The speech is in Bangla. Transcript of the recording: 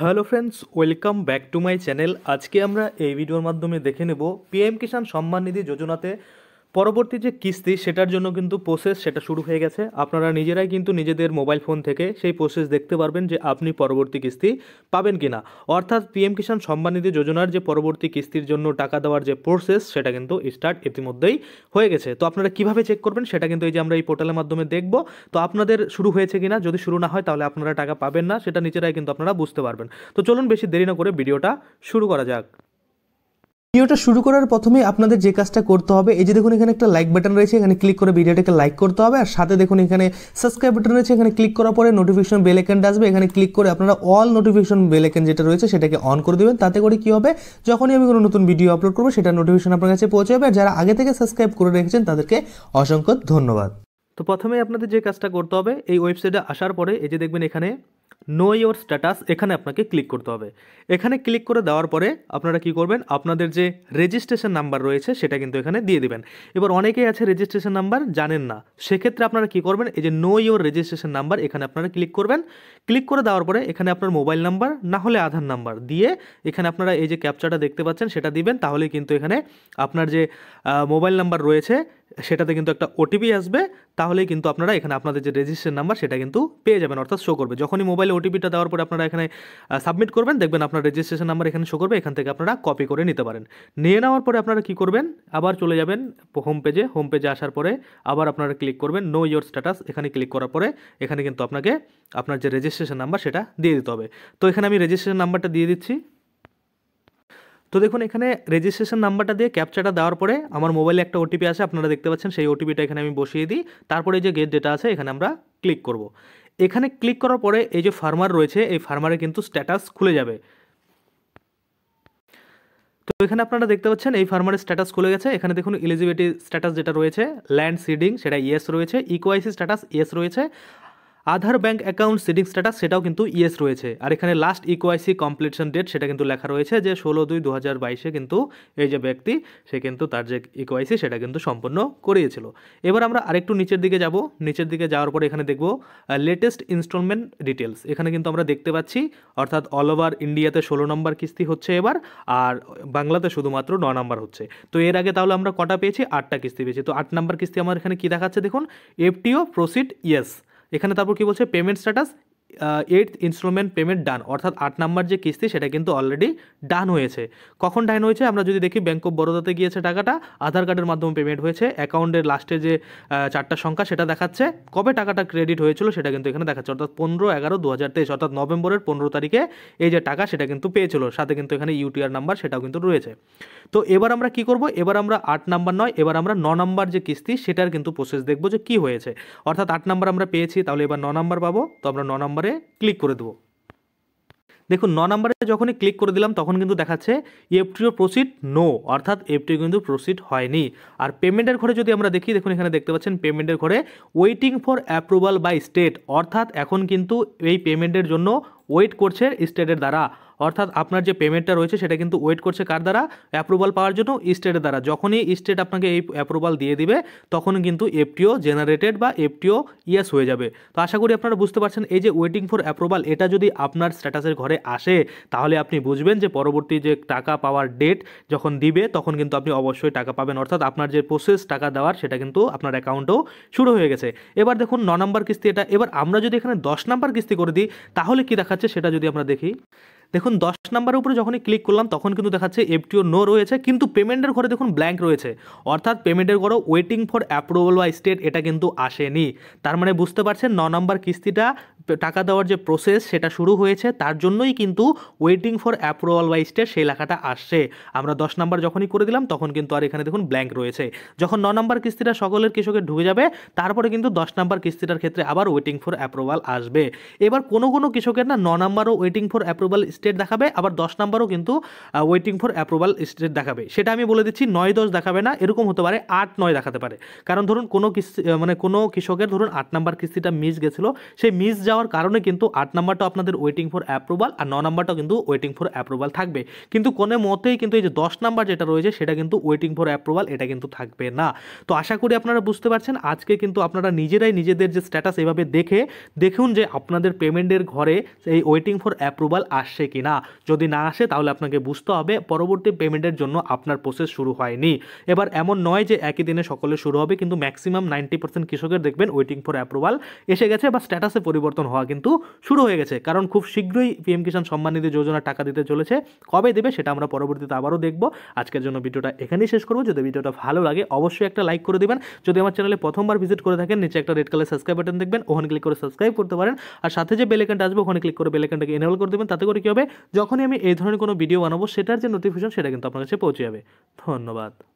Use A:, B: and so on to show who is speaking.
A: Hello friends, welcome back to my channel. আজকে আমরা এই ভিডিওর মাধ্যমে দেখে নেব পিএম কিষাণ সম্মান নিধি যোজনাতে পরবর্তী যে কিস্তি সেটার জন্য কিন্তু প্রসেস সেটা শুরু হয়ে গেছে। আপনারা নিজেরাই কিন্তু নিজেদের মোবাইল ফোন থেকে সেই প্রসেস দেখতে পারবেন যে আপনি পরবর্তী কিস্তি পাবেন কি না। অর্থাৎ পিএম কিষাণ সম্মান নিধি যোজনার যে পরবর্তী কিস্তির জন্য টাকা দেওয়ার যে প্রসেস সেটা কিন্তু স্টার্ট ইতিমধ্যেই হয়ে গেছে। তো আপনারা কিভাবে চেক করবেন সেটা কিন্তু এই যে আমরা এই পোর্টালের মাধ্যমে দেখব। তো আপনাদের শুরু হয়েছে কিনা, যদি শুরু না হয় তাহলে আপনারা টাকা পাবেন না, সেটা নিজেরাই কিন্তু আপনারা বুঝতে পারবেন। তো চলুন বেশি দেরি না করে ভিডিওটা শুরু করা যাক।
B: ভিডিওটা শুরু করার প্রথমে আপনাদের যে কাজটা করতে হবে, এই যে দেখুন এখানে একটা লাইক বাটন রয়েছে, এখানে ক্লিক করে ভিডিওটাকে লাইক করতে হবে। আর সাথে দেখুন এখানে সাবস্ক্রাইব বাটন রয়েছে, এখানে ক্লিক করার পরে নোটিফিকেশন বেল আইকনটা আসবে, এখানে ক্লিক করে আপনারা অল নোটিফিকেশন বেল আইকন যেটা রয়েছে সেটাকে অন করে দেবেন। তাতে করে কি হবে, যখনই আমি কোনো নতুন ভিডিও আপলোড করবো সেটা নোটিফিকেশন আপনার কাছে পৌঁছে যাবে। আর যারা আগে থেকে সাবস্ক্রাইব করে রেখেছেন তাদেরকে অসংখ্য ধন্যবাদ।
A: তো প্রথমে আপনাদের যে কাজটা করতে হবে, এই ওয়েবসাইটে আসার পরে এই যে দেখবেন এখানে নো ইয়োর স্ট্যাটাস, এখানে আপনাকে ক্লিক করতে হবে। এখানে ক্লিক করে দেওয়ার পরে আপনারা কি করবেন, আপনাদের যে রেজিস্ট্রেশন নাম্বার রয়েছে সেটা কিন্তু এখানে দিয়ে দিবেন। এবার অনেকেই আছে রেজিস্ট্রেশন নাম্বার জানেন না, সেক্ষেত্রে আপনারা কি করবেন, এই যে নো ইয়োর রেজিস্ট্রেশন নাম্বার এখানে আপনারা ক্লিক করবেন। ক্লিক করে দেওয়ার পরে এখানে আপনার মোবাইল নাম্বার না হলে আধার নাম্বার দিয়ে এখানে আপনারা এই যে ক্যাপচাটা দেখতে পাচ্ছেন সেটা দিবেন। তাহলে কিন্তু এখানে আপনার যে মোবাইল নাম্বার রয়েছে সেটাতে কিন্তু একটা ওটিপি আসবে। তাহলেই কিন্তু আপনারা এখানে আপনাদের যে রেজিস্ট্রেশন নাম্বার সেটা কিন্তু পেয়ে যাবেন, অর্থাৎ শো করবে। যখনই মোবাইলে ওটিপিটা দেওয়ার পরে আপনারা এখানে সাবমিট করবেন, দেখবেন আপনার রেজিস্ট্রেশন নাম্বার এখানে শো করবে। এখান থেকে আপনারা কপি করে নিতে পারেন। নিয়ে নেওয়ার পরে আপনারা কি করবেন, আবার চলে যাবেন হোম পেজে আসার পরে আবার আপনারা ক্লিক করবেন নো ইয়োর স্ট্যাটাস। এখানে ক্লিক করার পরে এখানে কিন্তু আপনাকে আপনার যে রেজিস্ট্রেশন নাম্বার সেটা দিয়ে দিতে হবে। তো এখানে আমি রেজিস্ট্রেশন নাম্বারটা দিয়ে দিচ্ছি। তো দেখুন এখানে রেজিস্ট্রেশন নাম্বারটা দিয়ে ক্যাপচাটা দেওয়ার পরে আমার মোবাইলে একটা ওটিপি আসে, আপনারা দেখতে পাচ্ছেন। সেই ওটিপিটা এখানে আমি বসিয়ে দিই। তারপরে এই যে গেট ডেটা আছে এখানে আমরা ক্লিক করব। এখানে ক্লিক করার পরে এই যে ফার্মার রয়েছে, এই ফার্মারে কিন্তু স্ট্যাটাস খুলে যাবে। তো এখানে আপনারা দেখতে পাচ্ছেন এই ফার্মারের স্ট্যাটাস খুলে গেছে। এখানে দেখুন এলিজিবিলিটি স্ট্যাটাস যেটা রয়েছে, ল্যান্ড সিডিং সেটা ইয়েস রয়েছে, ইকোআইসি স্ট্যাটাস ইয়েস রয়েছে, Aadhaar bank account seeding status সেটাও কিন্তু ইয়েস রয়েছে। আর এখানে লাস্ট ইকোআইসি কমপ্লিশন ডেট সেটা কিন্তু লেখা রয়েছে যে 16/2/2022 কিন্তু এই যে ব্যক্তি সে কিন্তু তার যে ইকোআইসি সেটা কিন্তু সম্পন্ন করিয়েছিল। এবার আমরা আরেকটু নিচের দিকে যাব। নিচের দিকে যাওয়ার পরে এখানে দেখব লেটেস্ট ইনস্টলমেন্ট ডিটেলস। এখানে কিন্তু আমরা দেখতে পাচ্ছি অর্থাৎ অল ওভার ইন্ডিয়াতে 16 নম্বর কিস্তি হচ্ছে এবার, আর বাংলাতে শুধুমাত্র 9 নম্বর হচ্ছে। তো এর আগে তাহলে আমরা কটা পেয়েছি, 8টা কিস্তি পেয়েছি। তো 8 নম্বর কিস্তি আমার এখানে কি দেখাচ্ছে দেখুন, এফটিও প্রসিড ইয়েস। এখানে তারপর কি বলছে, payment status 8th installment payment done, অর্থাৎ 8 নাম্বার যে কিস্তি সেটা কিন্তু অলরেডি ডান হয়েছে। কখন ডান হয়েছে আমরা যদি দেখি, ব্যাঙ্ক অফ বরোদাতে গিয়েছে টাকাটা, আধার কার্ডের মাধ্যমে পেমেন্ট হয়েছে, অ্যাকাউন্টের লাস্টে যে 4টা সংখ্যা সেটা দেখাচ্ছে, কবে টাকাটা ক্রেডিট হয়েছিল সেটা কিন্তু এখানে দেখাচ্ছে, অর্থাৎ 15/11/2023, অর্থাৎ নভেম্বরের 15 তারিখে এই যে টাকা সেটা কিন্তু পেয়েছিল। সাথে কিন্তু এখানে ইউটিআর নাম্বার সেটাও কিন্তু রয়েছে। তো এবার আমরা কি করব, এবার আমরা 8 নাম্বার নয়, এবার আমরা 9 নাম্বার যে কিস্তি সেটার কিন্তু প্রসেস দেখব যে কি হয়েছে। অর্থাৎ 8 নাম্বার আমরা পেয়েছি, তাহলে এবার 9 নাম্বার পাবো। তো আমরা 9 নাম্বারে ক্লিক করে দেবো। দেখুন 9 নাম্বারে যখনই ক্লিক করে দিলাম তখন কিন্তু দেখাচ্ছে এফটিও প্রসিড নো, অর্থাৎ এফটিও কিন্তু প্রসিড হয়নি। আর পেমেন্টের ঘরে যদি আমরা দেখি, দেখুন এখানে দেখতে পাচ্ছেন পেমেন্টের ঘরে waiting for approval by state, অর্থাৎ এখন কিন্তু এই পেমেন্টের জন্য ওয়েট করছে স্টেটের দ্বারা। অর্থাৎ আপনার যে পেমেন্টটা রয়েছে সেটা কিন্তু ওয়েট করছে কার দ্বারা, অ্যাপ্রুভাল পাওয়ার জন্য স্টেটের দ্বারা। যখনই স্টেট আপনাকে এই অ্যাপ্রুভাল দিয়ে দিবে তখন কিন্তু এফটিও জেনারেটেড বা এফটিও ইয়েস হয়ে যাবে। তো আশা করি আপনারা বুঝতে পারছেন, এই যে ওয়েটিং ফর অ্যাপ্রুভাল এটা যদি আপনার স্ট্যাটাসের ঘরে আসে তাহলে আপনি বুঝবেন যে পরবর্তী যে টাকা পাওয়ার ডেট যখন দিবে তখন কিন্তু আপনি অবশ্যই টাকা পাবেন, অর্থাৎ আপনার যে প্রসেস টাকা দেওয়ার সেটা কিন্তু আপনার অ্যাকাউন্টেও শুরু হয়ে গেছে। এবার দেখুন 9 নাম্বার কিস্তি এটা। এবার আমরা যদি এখানে 10 নাম্বার কিস্তি করে দিই তাহলে কি দেখাচ্ছে সেটা যদি আমরা দেখি, দেখুন 10 নাম্বারের উপরে যখনই ক্লিক করলাম তখন কিন্তু দেখাচ্ছে এফটিও নো রয়েছে, কিন্তু পেমেন্টের ঘরে দেখুন ব্ল্যাঙ্ক রয়েছে, অর্থাৎ পেমেন্টের ঘরে waiting for approval by state এটা কিন্তু আসেনি। তার মানে বুঝতে পারছেন 9 নাম্বার কিস্তিটা টাকা দেওয়ার যে প্রসেস সেটা শুরু হয়েছে, তার জন্যই কিন্তু waiting for approval by state সেই লেখাটা আসছে। আমরা 10 নাম্বার যখনই করে দিলাম তখন কিন্তু আর এখানে দেখুন ব্ল্যাঙ্ক রয়েছে। যখন 9 নাম্বার কিস্তিটা সকলের কৃষকের ঢুকে যাবে তারপরে কিন্তু 10 নাম্বার কিস্তিটার ক্ষেত্রে আবার ওয়েটিং ফর অ্যাপ্রুভাল আসবে। এবার কোনো কৃষকের না 9 নাম্বারও ওয়েটিং ফর অ্যাপ্রুভাল স্টেট দেখাবে, আবার 10 নাম্বারও কিন্তু ওয়েটিং ফর অ্যাপ্রুভাল স্টেট দেখাবে। সেটা আমি বলে দিচ্ছি, 9-10 দেখাবে না, এরকম হতে পারে 8-9 দেখাতে পারে। কারণ ধরুন কোনো কিস্তি মানে কোনো কৃষকের ধরুন 8 নাম্বার কিস্তিটা মিস গেছিলো, সেই মিস যাওয়ার কারণে কিন্তু 8 নাম্বারটা আপনাদের ওয়েটিং ফর অ্যাপ্রুভাল আর 9 নাম্বারটাও কিন্তু ওয়েটিং ফর অ্যাপ্রুভাল থাকবে। কিন্তু কোনো মতেই কিন্তু এই যে 10 নাম্বার যেটা রয়েছে সেটা কিন্তু ওয়েটিং ফর অ্যাপ্রুভাল এটা কিন্তু থাকবে না। তো আশা করি আপনারা বুঝতে পারছেন। আজকে কিন্তু আপনারা নিজেরাই নিজেদের যে স্ট্যাটাস এভাবে দেখুন যে আপনাদের পেমেন্টের ঘরে এই ওয়েটিং ফর অ্যাপ্রুভাল আসছে কি না। যদি না আসে তাহলে আপনাকে বুঝতে হবে পরবর্তী পেমেন্টের জন্য আপনার প্রসেস শুরু হয়নি। এবার এমন নয় যে একই দিনে সকলে শুরু হবে, কিন্তু ম্যাক্সিমাম 90% কৃষকের দেখবেন ওয়েটিং ফর অ্যাপ্রুভাল এসে গেছে বা স্ট্যাটাসে পরিবর্তন হওয়া কিন্তু শুরু হয়ে গেছে, কারণ খুব শীঘ্রই পিএম কিষাণ সম্মান নিধি যোজনা টাকা দিতে চলেছে। কবে দেবে সেটা আমরা পরবর্তীতে আবারও দেখব। আজকের জন্য ভিডিওটা এখানেই শেষ করবো। যদি ভিডিওটা ভালো লাগে অবশ্যই একটা লাইক করে দেবেন। যদি আমার চ্যানেলে প্রথমবার ভিজিট করে থাকেন, নিচে একটা রেড কালার সাবস্ক্রাইব বাটন দেখবেন, ওখানে ক্লিক করে সাবস্ক্রাইব করতে পারেন। আর সাথে যে বেল আইকনটা আসবে ওখানে ক্লিক করে বেল আইকনটাকে এনেবল করে দেবেন। তাতে করে কি হবে, যখনই আমি এই ধরনের কোনো ভিডিও বানাবো সেটার যে নোটিফিকেশন সেটা কিন্তু আপনার কাছে পৌঁছে যাবে। ধন্যবাদ।